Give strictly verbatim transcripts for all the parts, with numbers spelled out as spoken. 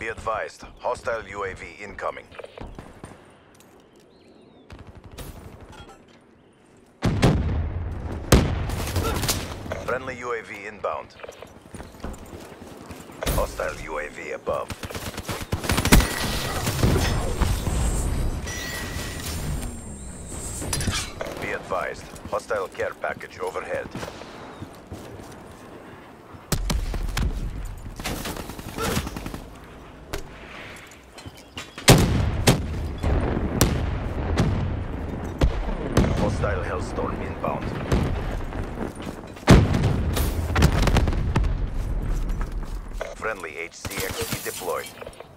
Be advised, hostile U A V incoming. Friendly U A V inbound. Hostile U A V above. Be advised, hostile care package overhead. Hostile Hellstorm inbound. Friendly H C X D deployed.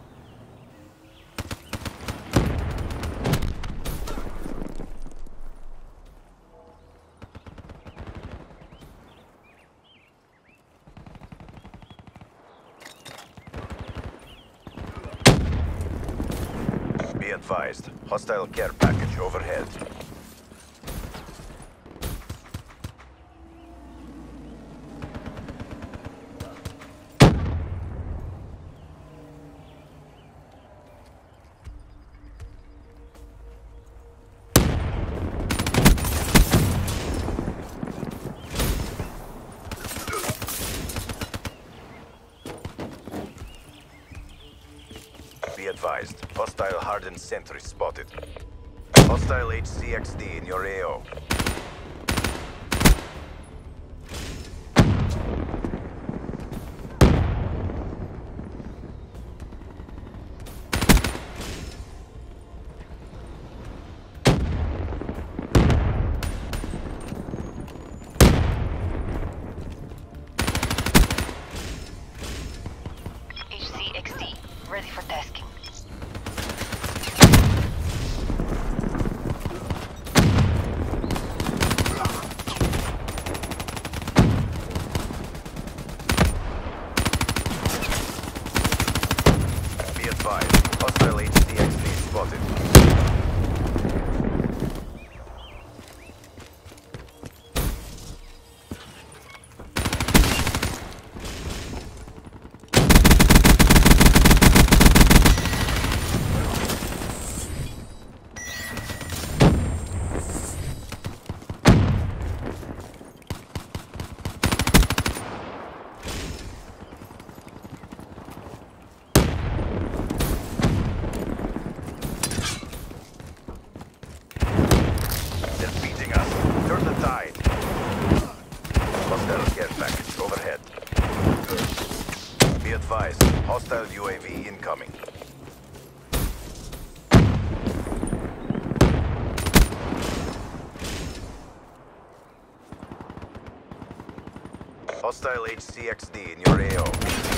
Be advised, hostile care package overhead. Be advised, hostile hardened sentry spotted. Hostile H C X D in your A O. H C X D, ready for tasking. Be advised, hostile H C X D spotted. They're beating us. Turn the tide. Hostile care package overhead. Be advised, hostile U A V incoming. Hostile H C X D in your A O.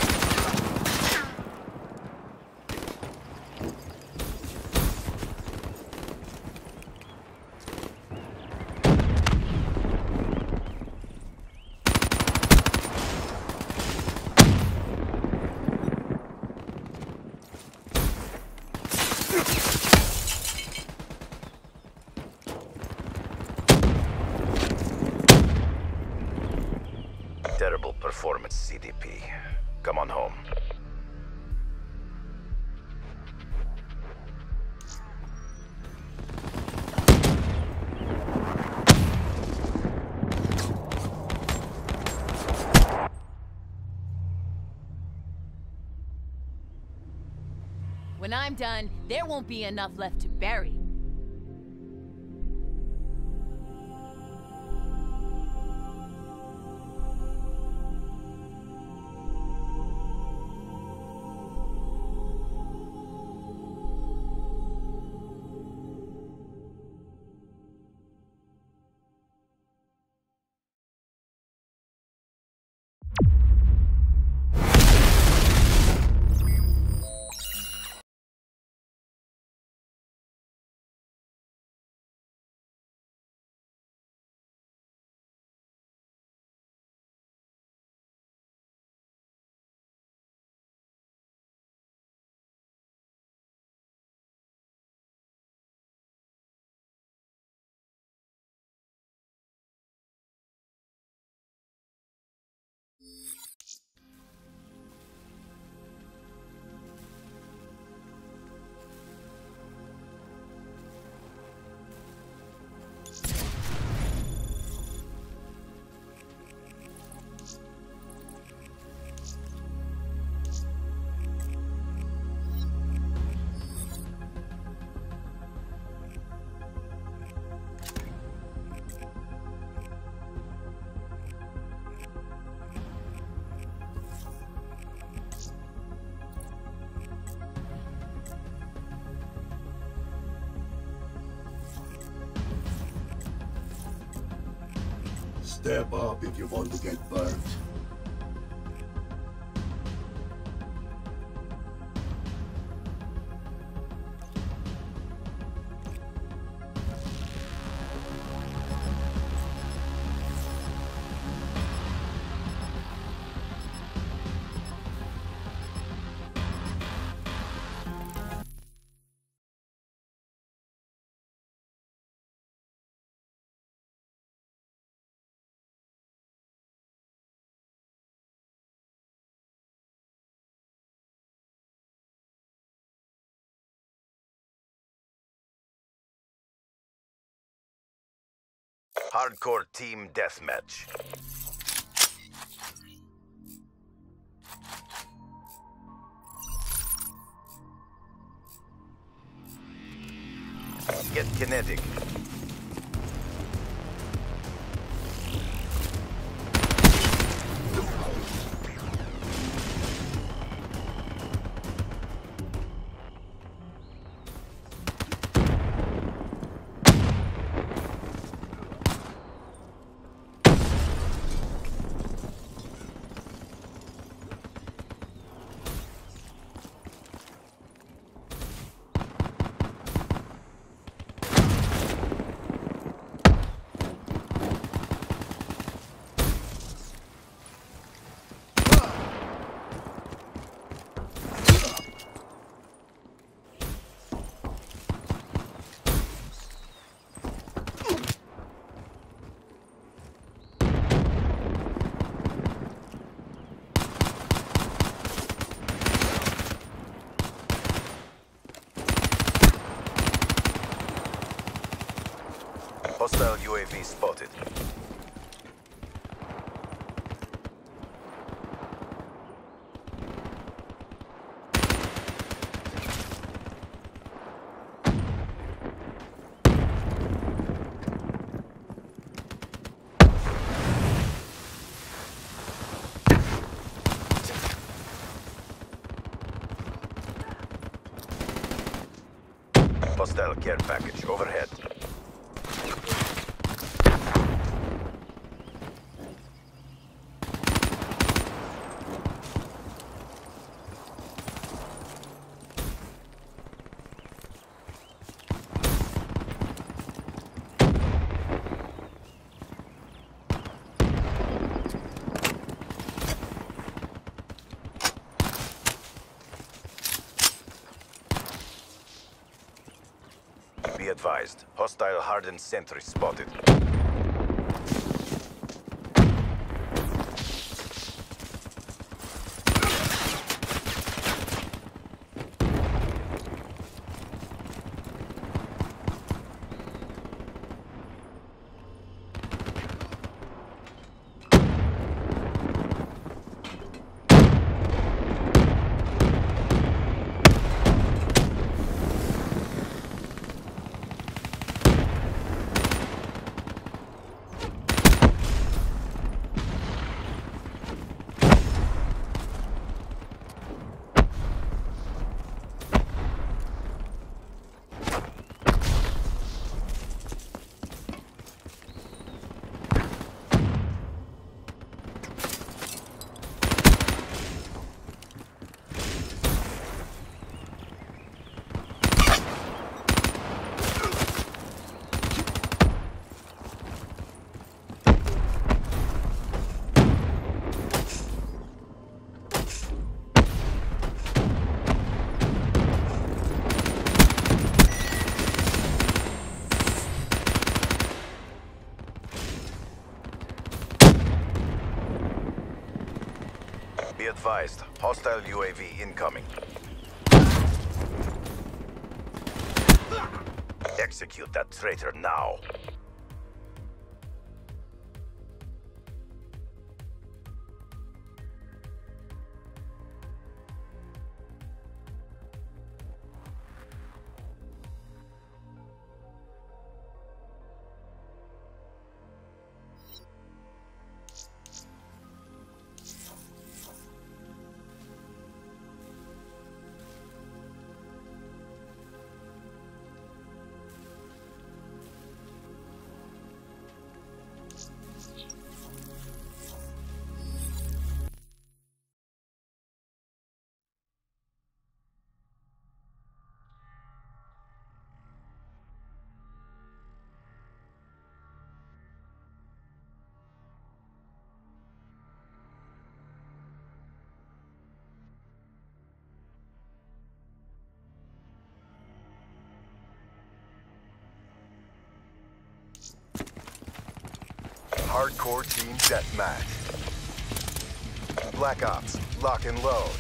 Terrible performance, C D P. Come on home. When I'm done, there won't be enough left to bury. Step up if you want to get burnt. Hardcore team deathmatch. Get kinetic. Hostile U A V spotted. Hostile care package overhead. Be advised, hostile hardened sentry spotted. Be advised, hostile U A V incoming. Execute that traitor now. Hardcore team deathmatch. Black Ops, lock and load.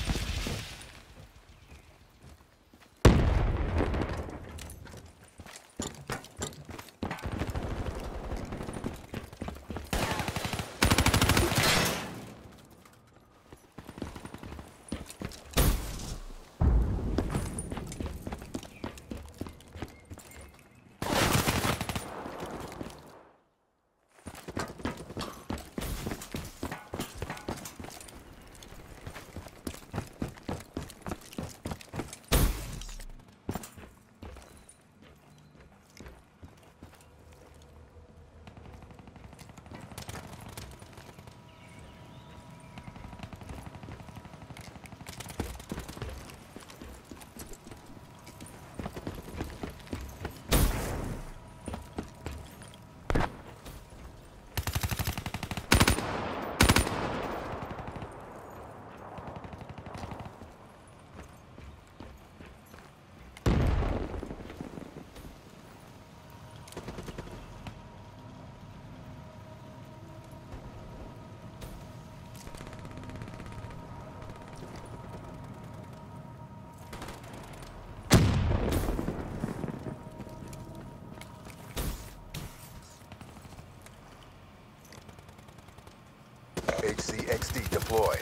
H C X D deployed.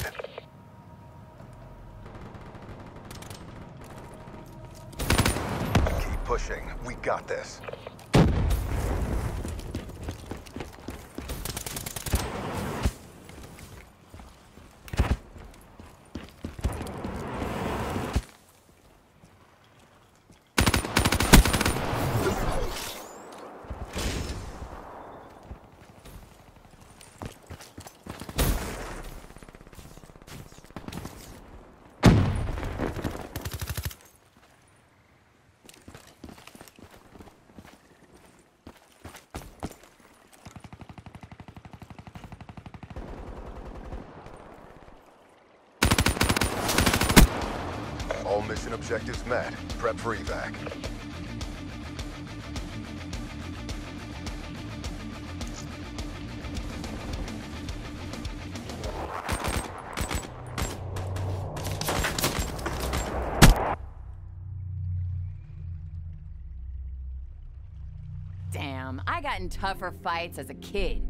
Keep pushing. We got this. All mission objectives met. Prep for evac. Damn, I got in tougher fights as a kid.